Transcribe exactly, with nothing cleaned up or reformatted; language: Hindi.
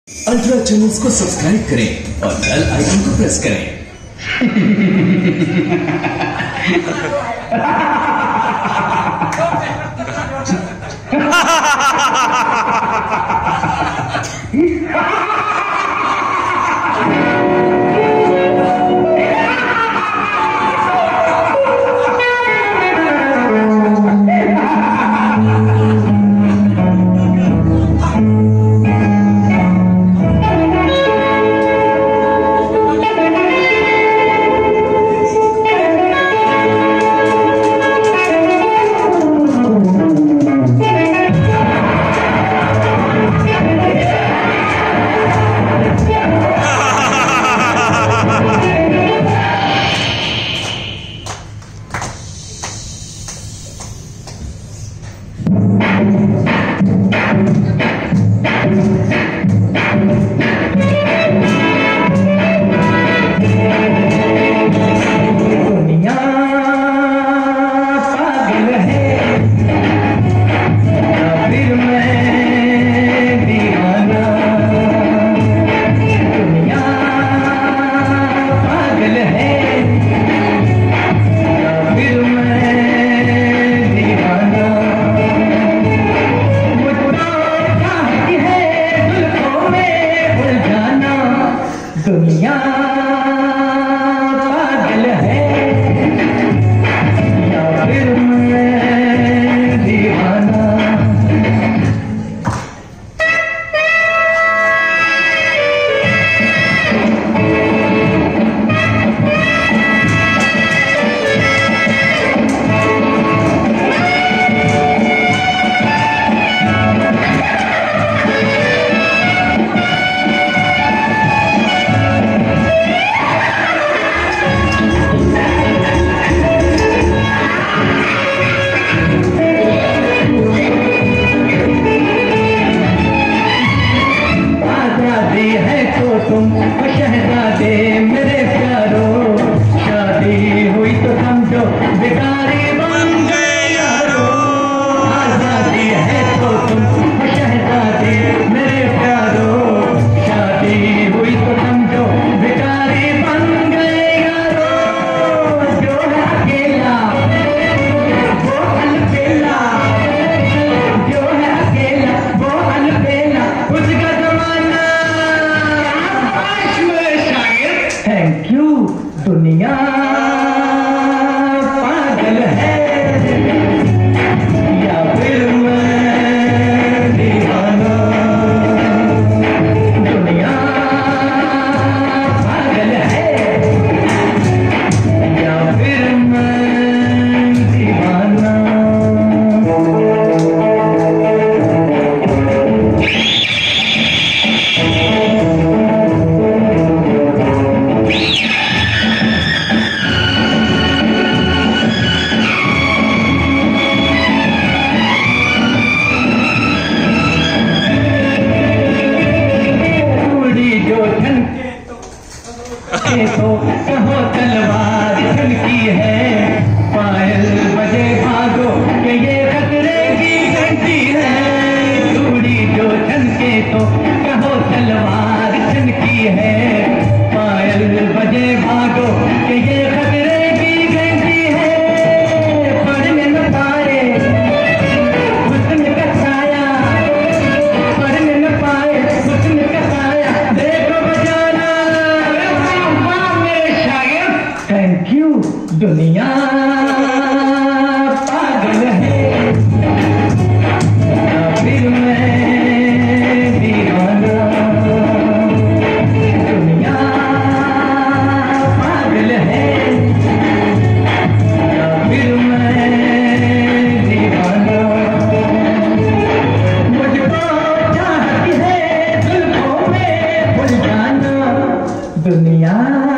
अल्ट्रा चैनल्स को सब्सक्राइब करें और बेल आइकन को प्रेस करें। दुनिया पागल है या फिर मैं दीवाना। तुम शहजादे मेरे प्यारो, शादी हुई तो समझो बेकारी बन गए यारो। आजादी है तो तुम शहजादे मेरे प्यारो, शादी हुई तो समझो बेकारी बन गए यारो। जो है अकेला वो अलबेला, जो है अकेला वो अलबेला, उसका जमाना। Thank you. दुनिया पागल है या फिर मैं दीवाना। दुनिया पागल है या फिर मैं दीवाना। तो कहो तलवार चमकी है, पायल बजे भागो कि ये खतरे की घंटी है। चूड़ी जो छनके तो कहो तलवार चमकी है, पायल बजे भागो कि ये खतरे की घंटी है। पढ़ने न पाए हुस्न का छाया, पढ़ने न पाए हुस्न का छाया, देखो बजाना। Thank you. दुनिया पागल है या फिर मैं दीवाना। दुनिया पागल है या फिर मैं दीवाना। मुझको चाहती है जुल्फों में उलझाना। दुनिया